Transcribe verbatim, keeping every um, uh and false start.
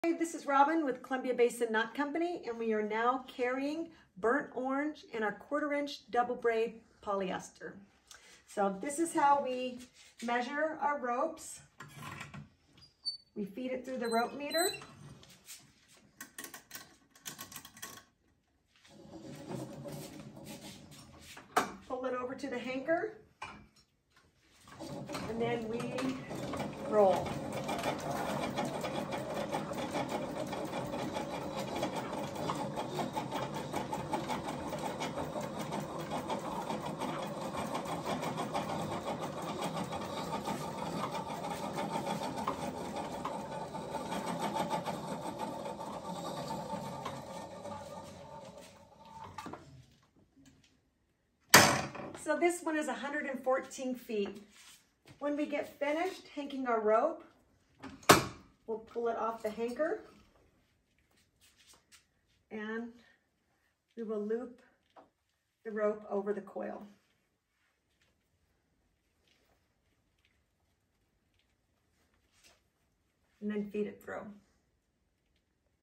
Hey, this is Robin with Columbia Basin Knot Company, and we are now carrying burnt orange in our quarter inch double braid polyester. So this is how we measure our ropes. We feed it through the rope meter. Pull it over to the hanker, and then we roll. So this one is one hundred fourteen feet. When we get finished hanking our rope, we'll pull it off the hanker and we will loop the rope over the coil. And then feed it through.